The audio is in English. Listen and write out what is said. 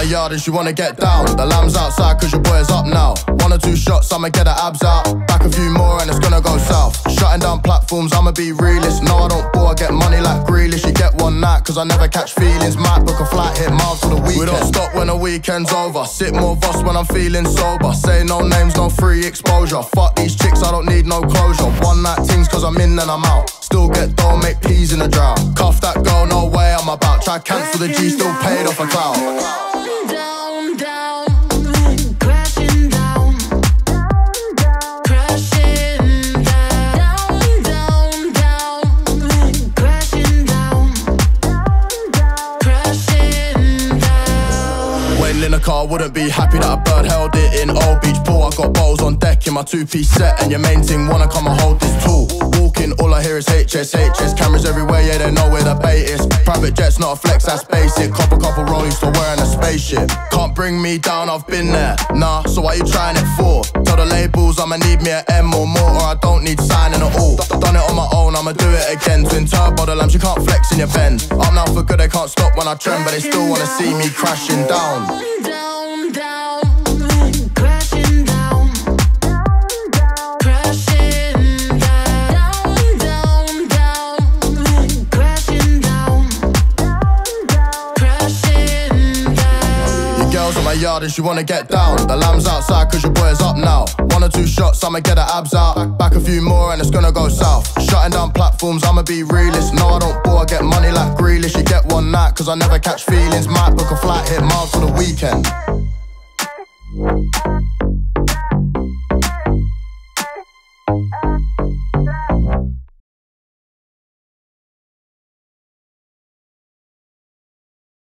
yard and she wanna get down. The lamb's outside cause your boy is up now. 1 or 2 shots, I'ma get her abs out. Back a few more and it's gonna go south. Shutting down platforms, I'ma be realist. No, I don't bore, I get money like Grealish. You get one night cause I never catch feelings. Might book a flight, hit miles for the weekend. We don't stop when the weekend's over. Sip more Voss when I'm feeling sober. Say no names, no free exposure. Fuck these chicks, I don't need no closure. One night things cause I'm in and I'm out. Still get dough, make peas in the drought. Cuff that girl, no way I'm about. Try cancel the G, still paid off a clout. Down, down, crashing down, crashing down, down, down, crashing down, crashing down. Waiting in a car, wouldn't be happy that a bird held it in Old Beach Pool. I got bottles on deck in my 2-piece set, and your main thing wanna come and hold this tool. Walking, all I hear is HS. Cameras everywhere, yeah, they know where the bait is. Private jet's not a flex, that's basic. Couple rollies, still wearing a spaceship. Can't bring me down, I've been there. Nah, so what you trying it for? Tell the labels I'ma need me a M or more, or I don't need signing at all. Done it on my own, I'ma do it again. Twin turbo, the lamps, you can't flex in your Benz. I'm now for good, they can't stop when I trend, but they still wanna see me crashing down. Down, down, crashing down, crashing down, down, down, crashing down, crashing down. Your girl's on my yard and she wanna get down. The lamb's outside cause your boy is up now. 1 or 2 shots, I'ma get her abs out. Back a few more and it's gonna go south. Shutting down platforms, I'ma be realist. No, I don't bore, I get money like Grealish. You get one night cause I never catch feelings. Might book a flight, hit miles for the weekend.